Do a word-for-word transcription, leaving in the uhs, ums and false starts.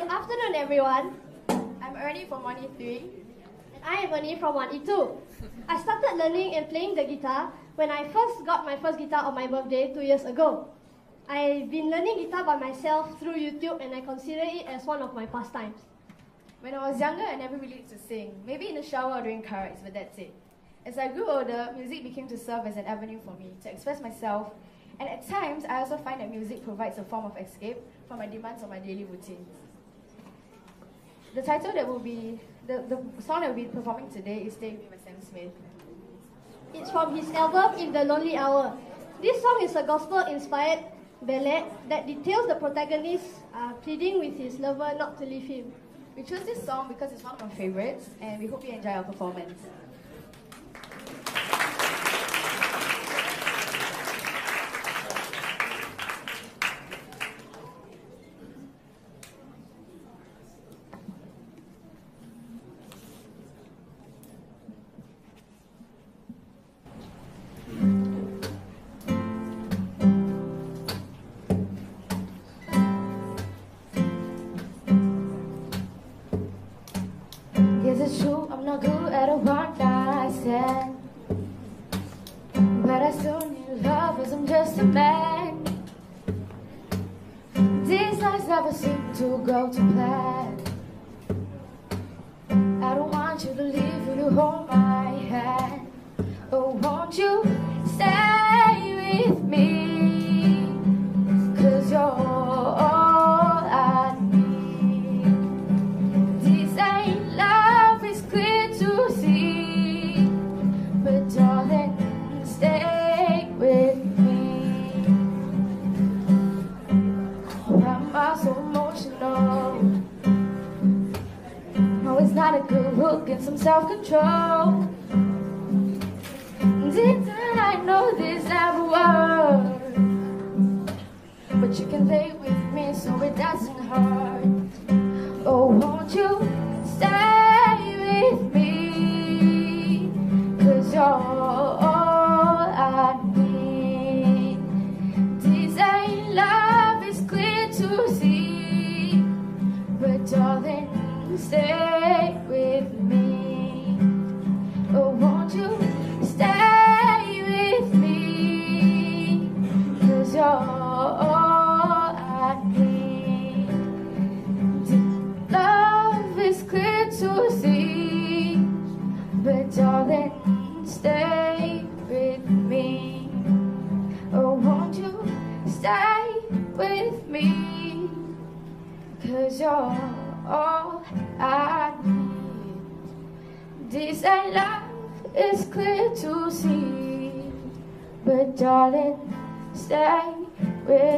Good afternoon, everyone. I'm Ernie from one E three. And I am Ernie from one E two. I started learning and playing the guitar when I first got my first guitar on my birthday two years ago. I've been learning guitar by myself through YouTube, and I consider it as one of my pastimes. When I was younger, I never really used to sing, maybe in the shower or during car rides, but that's it. As I grew older, music became to serve as an avenue for me to express myself, and at times, I also find that music provides a form of escape from my demands on my daily routines. The title that will be, the, the song that we'll be performing today is Stay With Me by Sam Smith. It's from his album In the Lonely Hour. This song is a gospel-inspired ballad that details the protagonist uh, pleading with his lover not to leave him. We chose this song because it's one of my favorites, and we hope you enjoy our performance. It's true, I'm not good at a one night stand, but I still need love as I'm just a man. These nights never seem to go to plan. I don't want you to leave, will you hold my hand? Oh, won't you stay with me? 'Cause you're all I need. These ain't love is clear to see, but darling, stay with me. Why am I so emotional? No, it's not a good look, get some self-control. Deep down I know this never works, but you can lay with me so it doesn't hurt. Oh, won't you stay with me? 'Cause you're all I need. These ain't love is clear to see, but darling, stay with me. Oh, won't you stay with me? 'Cause you're all I need. Love is clear to see, but darling, stay with me. Oh, won't you stay with me? 'Cause you're all I need. This ain't love is clear to see, but darling, stay with me.